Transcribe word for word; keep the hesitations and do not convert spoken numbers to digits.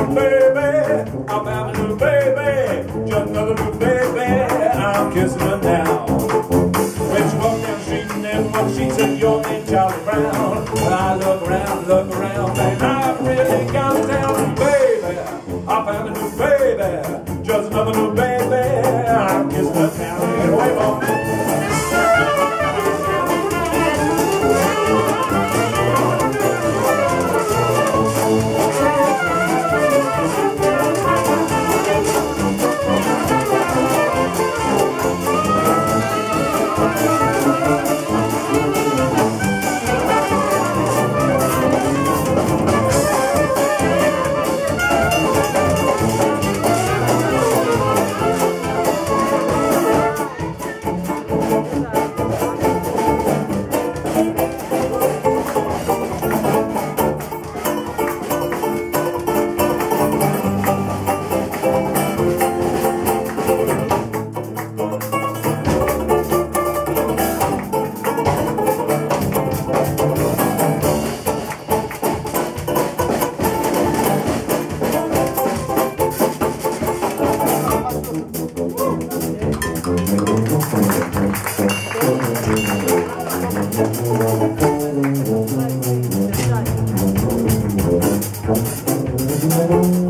new baby. I'm having a new baby. Just another new baby. I'm kissing her now. When she walked down the street and everyone she said, your name Charlie Brown. Well, I look around, look around, and I've really gone down, baby. I'm having a new baby. Just another new baby. I'm kissing her now. Anyway, on. Thank you.